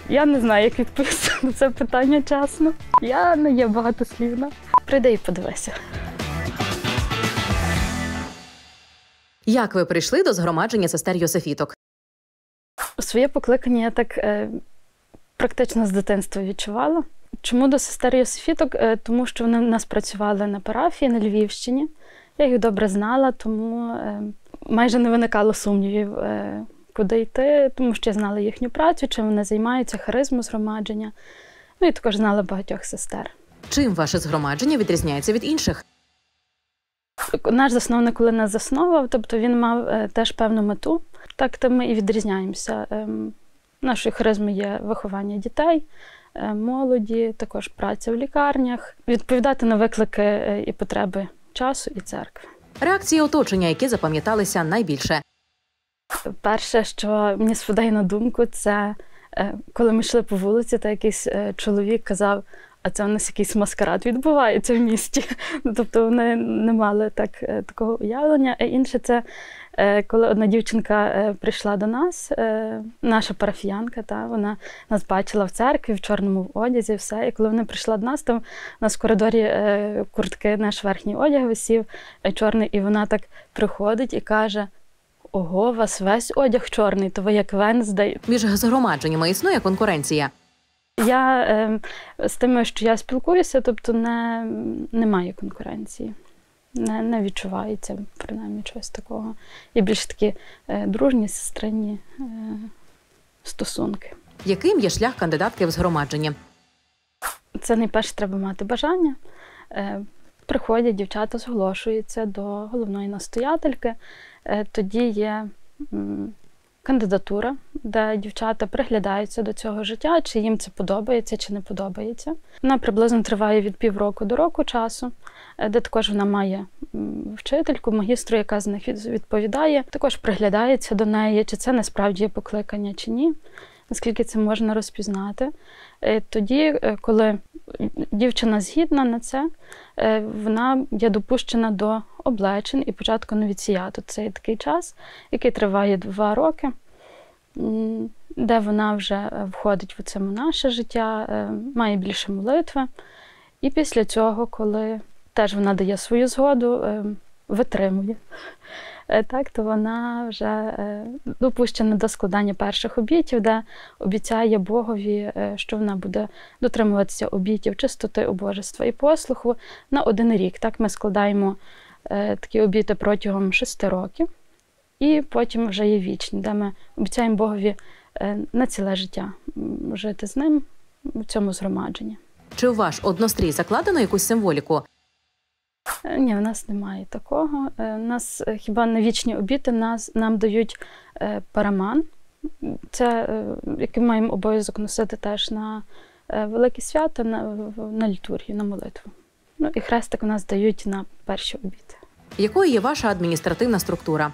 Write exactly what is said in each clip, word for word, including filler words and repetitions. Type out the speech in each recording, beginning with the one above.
Я не знаю, як відповісти на це питання, чесно. Я не є багатослівна. Прийди і подивися. Як ви прийшли до згромадження сестер Йосифіток? Своє покликання я так е, практично з дитинства відчувала. Чому до сестер Йосифіток? Е, тому що вони в нас працювали на парафії на Львівщині. Я їх добре знала, тому е, майже не виникало сумнівів, е, куди йти, тому що я знала їхню працю, чим вони займаються, харизму згромадження. Ну і також знала багатьох сестер. Чим ваше згромадження відрізняється від інших? Наш засновник, коли нас засновував, тобто він мав е, теж певну мету. Так то ми і відрізняємося. Е, нашою харизмою є виховання дітей, е, молоді, також праця в лікарнях, відповідати на виклики е, і потреби часу і церкви. Реакції оточення, які запам'яталися найбільше? Перше, що мені спадає на думку, це е, коли ми йшли по вулиці, то якийсь е, чоловік казав: а це у нас якийсь маскарад відбувається в місті. Тобто вони не мали так, такого уявлення. А інше це, коли одна дівчинка прийшла до нас, наша парафіянка, та, вона нас бачила в церкві, в чорному одязі, все. І коли вона прийшла до нас, там у нас в коридорі куртки, наш верхній одяг висів чорний, і вона так приходить і каже: ого, у вас весь одяг чорний, то ви як Венздей. Між згромадженнями існує конкуренція? Я е, з тими, що я спілкуюся, тобто не, немає конкуренції. Не, не відчувається, принаймні, чогось такого. Є більш такі е, дружні, сестринні е, стосунки. Яким є шлях кандидатки в згромадження? Це найперше треба мати бажання. Е, приходять дівчата, зголошуються до головної настоятельки. Е, тоді є м, кандидатура, де дівчата приглядаються до цього життя, чи їм це подобається, чи не подобається. Вона приблизно триває від півроку до року часу, де також вона має вчительку, магістру, яка з них відповідає. Також приглядається до неї, чи це насправді є покликання, чи ні, наскільки це можна розпізнати. Тоді, коли дівчина згідна на це, вона є допущена до облечень і початку новіціату. Це є такий час, який триває два роки, де вона вже входить в це наше життя, має більше молитви. І після цього, коли теж вона дає свою згоду, витримує, так, то вона вже допущена до складання перших обітів, де обіцяє Богові, що вона буде дотримуватися обітів чистоти, убожества і послуху на один рік. Так, ми складаємо такі обіти протягом шести років, і потім вже є вічні, де ми обіцяємо Богові на ціле життя жити з ним в цьому згромадженні. Чи у ваш однострій закладено якусь символіку? Ні, в нас немає такого. У нас хіба на вічні обіти нас, нам дають параман. Це, який маємо обов'язок носити теж на великі свята, на, на літургію, на молитву. Ну і хрестик у нас дають на перші обіти. Якою є ваша адміністративна структура?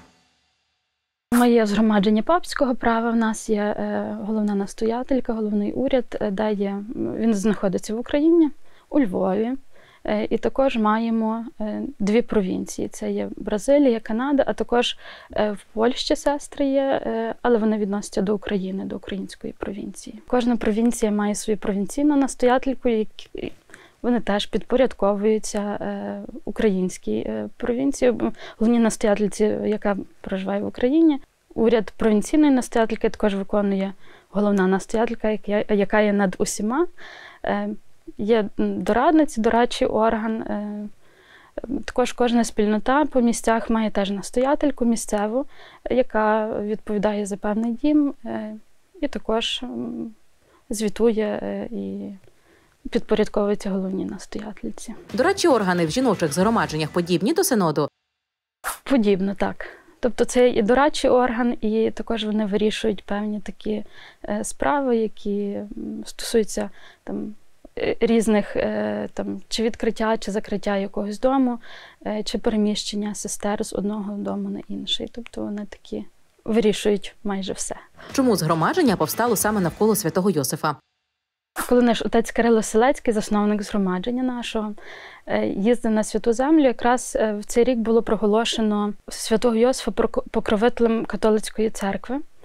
Моє згромадження папського права. В нас є е, головна настоятелька, головний уряд, де є, він знаходиться в Україні, у Львові. Е, і також маємо е, дві провінції. Це є Бразилія, Канада, а також е, в Польщі сестри є, е, але вони відносяться до України, до української провінції. Кожна провінція має свою провінційну настоятельку, які вони теж підпорядковуються е, українській е, провінції, головній настоятельці, яка проживає в Україні. Уряд провінційної настоятельки також виконує головна настоятелька, яка, яка є над усіма. Е, є дорадниці, дорадчий орган. Е, також кожна спільнота по місцях має теж настоятельку місцеву, яка відповідає за певний дім е, і також е, звітує е, і підпорядковуються головні настоятельці. Дорадчі органи в жіночих згромадженнях подібні до синоду? Подібно, так. Тобто це і дорадчий орган, і також вони вирішують певні такі е, справи, які стосуються там, різних е, там, чи відкриття, чи закриття якогось дому, е, чи переміщення сестер з одного дому на інший. Тобто вони такі вирішують майже все. Чому згромадження повстало саме навколо святого Йосифа? Коли наш отець Кирило Селецький, засновник згромадження нашого, їздив на Святу Землю, якраз в цей рік було проголошено святого Йосифа покровителем католицької церкви.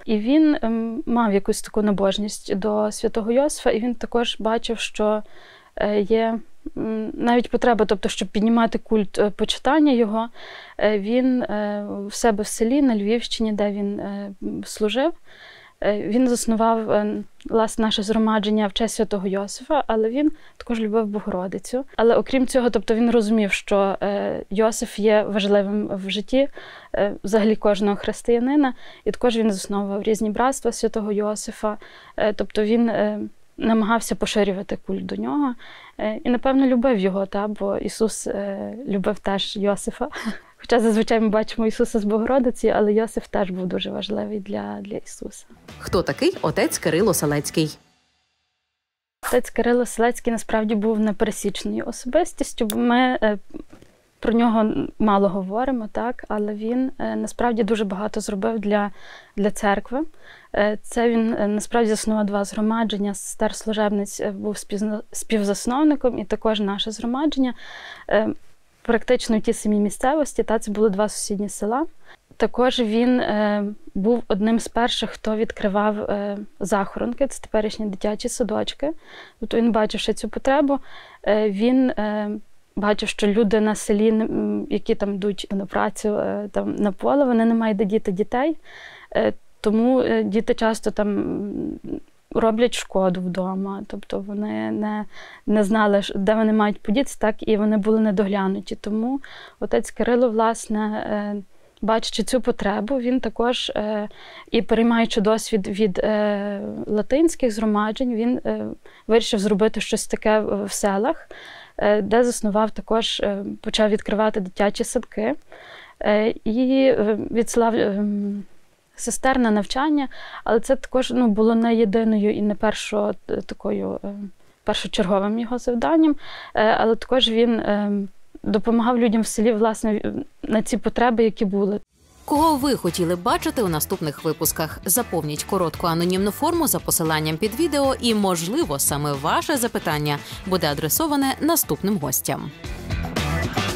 І він ем, мав якусь таку набожність до святого Йосифа, і він також бачив, що е, є м, навіть потреба, тобто, щоб піднімати культ е, почитання його, е, він е, в себе в селі на Львівщині, де він е, служив, е, він заснував е, власне наше згромадження в честь святого Йосифа, але він також любив Богородицю. Але окрім цього, тобто він розумів, що е, Йосиф є важливим в житті е, взагалі кожного християнина, і також він засновував різні братства святого Йосифа, е, тобто він е, намагався поширювати культ до нього. Е, і, напевно, любив його, та, бо Ісус е, любив теж Йосифа. Хоча зазвичай ми бачимо Ісуса з Богородиці, але Йосиф теж був дуже важливий для, для Ісуса. Хто такий отець Кирило Селецький? Отець Кирило Селецький насправді був непересічною особистістю, бо ми е, про нього мало говоримо, так, але він е, насправді дуже багато зробив для, для церкви. Е, це він е, насправді заснував два згромадження, сестер служебниць е, був співзна, співзасновником, і також наше згромадження. Е, практично в тій самій місцевості, та, це були два сусідні села. Також він е, був одним з перших, хто відкривав е, захоронки, це теперішні дитячі садочки. Тобто він бачив ще цю потребу. Е, він е, бачив, що люди на селі, які там йдуть на працю е, там, на поле, вони не мають де діти дітей. Е, тому е, діти часто там роблять шкоду вдома, тобто вони не, не знали, де вони мають подітися, так, і вони були недоглянуті. Тому отець Кирило, власне, е, бачачи цю потребу, він також, е, і переймаючи досвід від е, латинських згромаджень, він е, вирішив зробити щось таке в селах, е, де заснував також, е, почав відкривати дитячі садки е, і відсилав е, сестер на навчання, але це також ну, було не єдиною і не першою такою е, першочерговим його завданням, е, але також він е, допомагав людям в селі, власне, на ці потреби, які були. Кого ви хотіли б бачити у наступних випусках? Заповніть коротку анонімну форму за посиланням під відео і, можливо, саме ваше запитання буде адресоване наступним гостям.